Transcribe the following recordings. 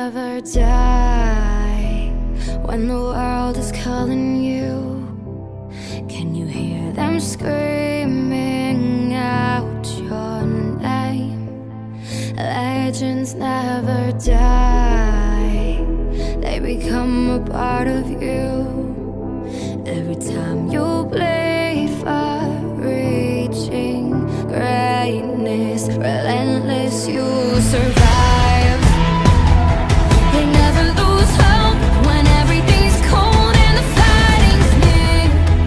never die. When the world is calling you, can you hear them screaming out your name? Legends never die, they become a part of you. Every time you bleed for reaching greatness, relentless, you survive. They never lose hope when everything's cold and the fighting's near.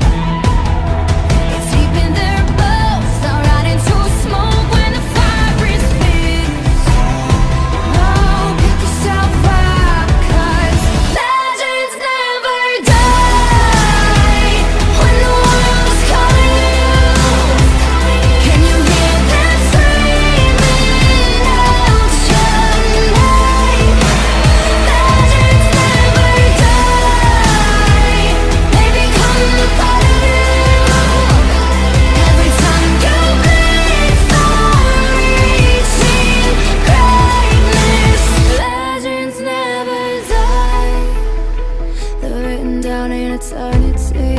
It's deep in their bones, they'll ride into smoke when the fire is fierce. Oh, pick yourself up, 'cause legends never die. When the world is calling you, can you hear them screaming out your name? Legends never die, they become a part of you. Every time you bleed for reaching greatness, legends never die. They're written down in eternity.